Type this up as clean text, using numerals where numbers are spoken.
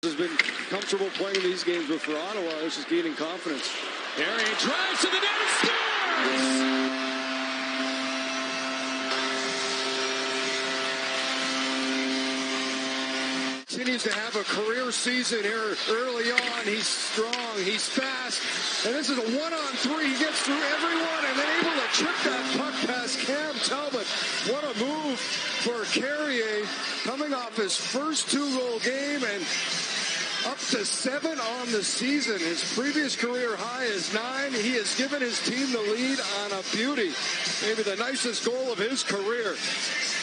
Has been comfortable playing these games, but for Ottawa, it's just gaining confidence. Carrier drives to the net and scores! Continues to have a career season here early on. He's strong, he's fast, and this is a one-on-three. He gets through everyone and then able to chip that puck past Cam Talbot. What a move for Carrier, coming off his first 2-goal game and up to 7 on the season. His previous career high is 9. He has given his team the lead on a beauty. Maybe the nicest goal of his career.